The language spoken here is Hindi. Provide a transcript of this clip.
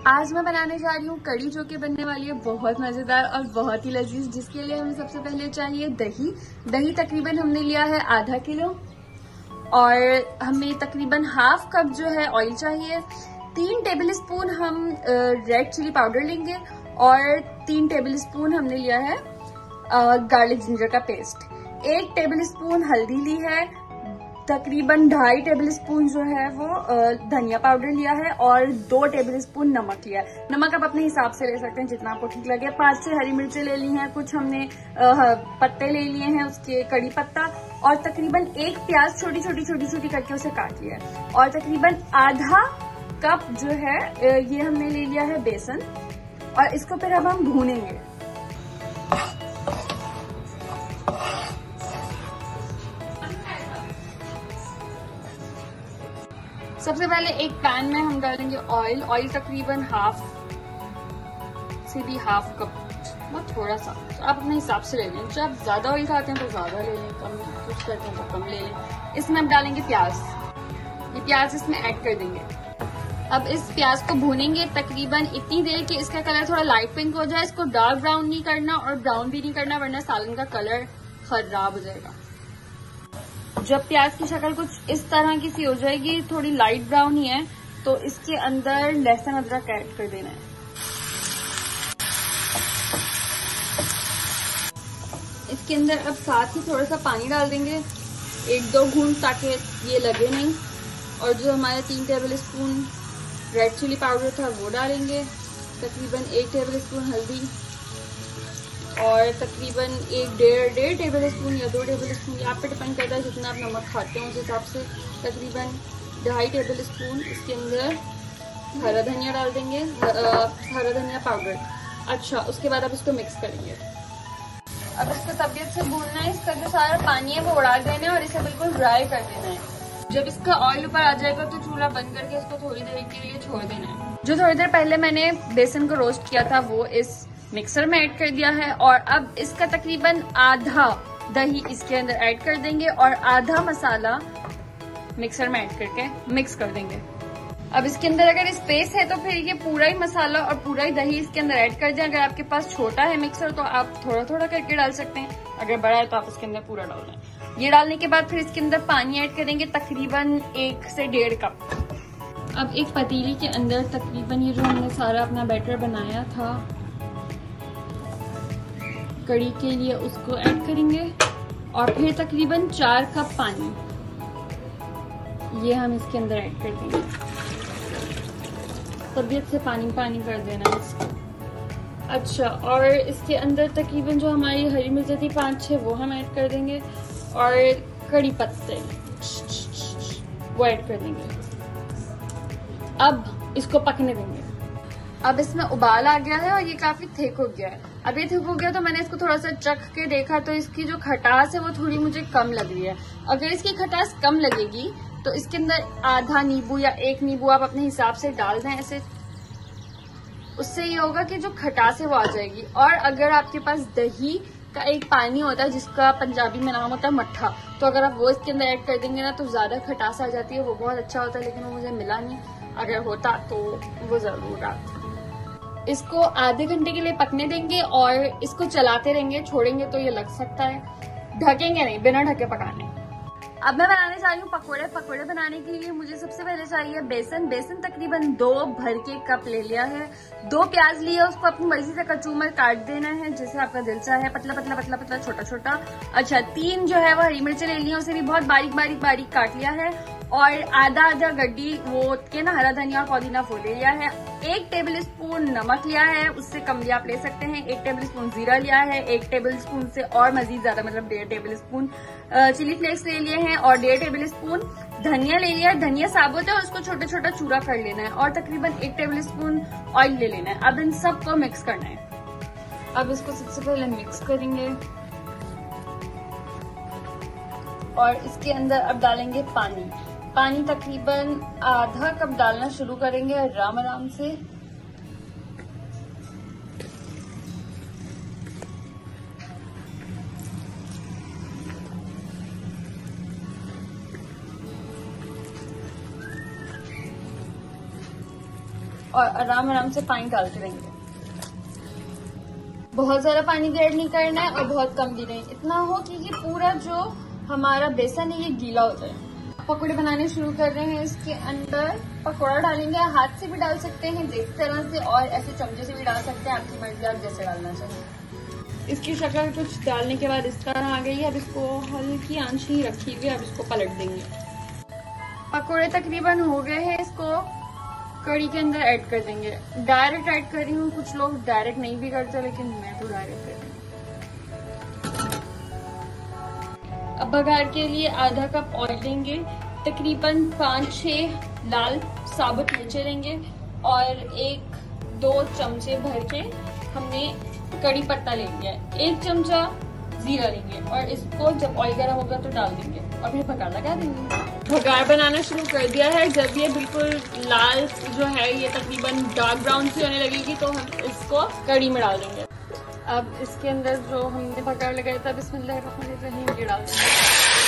आज मैं बनाने जा रही हूँ कड़ी, जो कि बनने वाली है बहुत मजेदार और बहुत ही लजीज। जिसके लिए हमें सबसे पहले चाहिए दही। दही तकरीबन हमने लिया है आधा किलो, और हमें तकरीबन हाफ कप जो है ऑयल चाहिए। 3 टेबल स्पून हम रेड चिली पाउडर लेंगे, और 3 टेबल स्पून हमने लिया है गार्लिक जिंजर का पेस्ट। 1 टेबल स्पून हल्दी ली है, तकरीबन 2.5 टेबल स्पून जो है वो धनिया पाउडर लिया है, और 2 टेबल स्पून नमक लिया है। नमक आप अपने हिसाब से ले सकते हैं जितना आपको ठीक लगे। 5 से हरी मिर्चें ले ली हैं, कुछ हमने पत्ते ले लिए हैं उसके, कड़ी पत्ता, और तकरीबन 1 प्याज छोटी छोटी करके उसे काट लिया है, और तकरीबन आधा कप जो है ये हमने ले लिया है बेसन, और इसको फिर अब हम भूनेंगे। सबसे पहले एक पैन में हम डालेंगे ऑयल। ऑयल तकरीबन हाफ से भी हाफ कप, बहुत थोड़ा सा, तो आप अपने हिसाब से ले लें। जब आप ज्यादा ऑयल खाते हैं तो ज्यादा ले लें, कम कुछ करते हैं तो कम ले लें। इसमें हम डालेंगे प्याज। ये प्याज इसमें ऐड कर देंगे। अब इस प्याज को भूनेंगे तकरीबन इतनी देर कि इसका कलर थोड़ा लाइट पिंक हो जाए। इसको डार्क ब्राउन नहीं करना और ब्राउन भी नहीं करना, वरना सालन का कलर खराब हो जाएगा। जब प्याज की शक्ल कुछ इस तरह की सी हो जाएगी, थोड़ी लाइट ब्राउन ही है, तो इसके अंदर लहसुन अदरक ऐड कर देना है। इसके अंदर अब साथ ही थोड़ा सा पानी डाल देंगे, 1-2 घूंट, ताकि ये लगे नहीं। और जो हमारे 3 tablespoon red chilli powder था वो डालेंगे, तकरीबन 1 टेबल स्पून हल्दी, और तकरीबन 1-1.5 टेबल स्पून या 2 टेबल स्पून, आप पे डिपेंड करता है जितना आप नमक खाते हो उस हिसाब से। तकरीबन 2.5 टेबल स्पून इसके अंदर हरा धनिया डाल देंगे, हरा धनिया पाउडर। अच्छा, उसके बाद आप इसको मिक्स करेंगे। अब इसको तबीयत से भूनना है। इसका जो सारा पानी है वो उड़ा देना है, और इसे बिल्कुल ड्राई कर देना है। जब इसका ऑयल ऊपर आ जाएगा तो चूल्हा बंद करके इसको थोड़ी देर के लिए छोड़ देना है। जो थोड़ी देर पहले मैंने बेसन को रोस्ट किया था वो इस मिक्सर में ऐड कर दिया है, और अब इसका तकरीबन आधा दही इसके अंदर ऐड कर देंगे, और आधा मसाला मिक्सर में ऐड करके मिक्स कर देंगे। अब इसके अंदर अगर स्पेस है तो फिर ये पूरा ही मसाला और पूरा ही दही इसके अंदर ऐड कर दें। अगर आपके पास छोटा है मिक्सर तो आप थोड़ा थोड़ा करके डाल सकते हैं, अगर बड़ा है तो आप इसके अंदर पूरा डाल दें। ये डालने के बाद फिर इसके अंदर पानी ऐड करेंगे, तकरीबन 1 से 1.5 कप। अब एक पतीली के अंदर तकरीबन ये जो हमने सारा अपना बैटर बनाया था कड़ी के लिए उसको ऐड करेंगे, और फिर तकरीबन 4 कप पानी ये हम इसके अंदर ऐड कर देंगे। तबीयत से पानी पानी कर देना इसको। अच्छा, और इसके अंदर तकरीबन जो हमारी हरी मिर्च थी 5-6 वो हम ऐड कर देंगे, और कड़ी पत्ते वो ऐड कर देंगे। अब इसको पकने देंगे। अब इसमें उबाल आ गया है और ये काफी थिक हो गया है। अब ये थिक हो गया तो मैंने इसको थोड़ा सा चख के देखा, तो इसकी जो खटास है वो थोड़ी मुझे कम लग रही है। अगर इसकी खटास कम लगेगी तो इसके अंदर आधा नींबू या 1 नींबू आप अपने हिसाब से डाल दें ऐसे। उससे ये होगा कि जो खटास है वो आ जाएगी। और अगर आपके पास दही का एक पानी होता है जिसका पंजाबी में नाम होता है मट्ठा, तो अगर आप वो इसके अंदर ऐड कर देंगे ना तो ज्यादा खटास आ जाती है, वो बहुत अच्छा होता है, लेकिन वो मुझे मिला नहीं। अगर होता तो वो जरूर डालता। इसको आधे घंटे के लिए पकने देंगे, और इसको चलाते रहेंगे। छोड़ेंगे तो ये लग सकता है, ढकेंगे नहीं, बिना ढके पकाने। अब मैं बनाने जा रही हूँ पकोड़े। पकोड़े बनाने के लिए मुझे सबसे पहले चाहिए बेसन। बेसन तकरीबन 2 भर के कप ले लिया है। 2 प्याज लिया, उसको अपनी मर्जी से कचूमर काट देना है जैसे आपका दिल चाहे, पतला पतला पतला पतला, छोटा छोटा। अच्छा, 3 जो है वो हरी मिर्चें ले ली है, उसे भी बहुत बारीक बारीक बारीक काट लिया है, और आधा गड्डी वो के ना हरा धनिया और पुदीना वो ले लिया है। 1 टेबल स्पून नमक लिया है, उससे कम भी आप ले सकते हैं। 1 टेबल स्पून जीरा लिया है, 1 टेबल स्पून से और मजीद ज्यादा, मतलब 1.5 टेबल स्पून चिली फ्लेक्स ले लिए हैं, और 1.5 टेबल स्पून धनिया ले लिया है। धनिया साबुत है और उसको छोटा छोटा चूरा कर लेना है, और तकरीबन 1 टेबल स्पून ऑयल ले लेना है। अब इन सबको मिक्स करना है। अब इसको सबसे पहले मिक्स करेंगे, और इसके अंदर अब डालेंगे पानी। पानी तकरीबन आधा कप डालना शुरू करेंगे आराम आराम से। और आराम आराम से पानी डालते रहेंगे। बहुत ज्यादा पानी ऐड नहीं करना है और बहुत कम भी नहीं, इतना हो कि ये पूरा जो हमारा बेसन है ये गीला हो जाए। पकौड़े बनाने शुरू कर रहे हैं। इसके अंदर पकौड़ा डालेंगे, हाथ से भी डाल सकते हैं देसी तरह से और ऐसे चमचे से भी डाल सकते हैं, आपकी मर्जी, आप जैसे डालना चाहिए। इसकी शक्ल कुछ डालने के बाद इस तरह आ गई है। अब इसको हल्की आंच ही रखी हुई, अब इसको पलट देंगे। पकौड़े तकरीबन हो गए हैं, इसको कड़ी के अंदर ऐड कर देंगे। डायरेक्ट ऐड कर रही हूँ, कुछ लोग डायरेक्ट नहीं भी करते लेकिन मैं तो डायरेक्ट कर रही हूँ। अब बघार के लिए आधा कप ऑयल लेंगे, तकरीबन 5-6 लाल साबुत मिर्चें लेंगे और 1-2 चमचे भर के हमने कड़ी पत्ता ले लिया है, 1 चमचा जीरा लेंगे और इसको जब ऑयल गर्म होगा तो डाल देंगे और फिर बघार लगा देंगे। बघार बनाना शुरू कर दिया है। जब ये बिल्कुल लाल जो है ये तकरीबन डार्क ब्राउन सी होने लगेगी तो हम इसको कड़ी में डाल देंगे। अब इसके अंदर जो हमने बघार लगाया था बिस्मिल्लाहिर्रहमानिर्रहीम ये डाल देंगे।